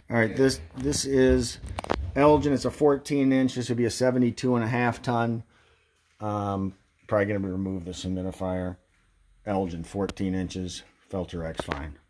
All right, this is Elgin. It's a 14-inch. This would be a 72.5 ton. Probably going to remove this humidifier. Elgin, 14 inches. Filter X fine.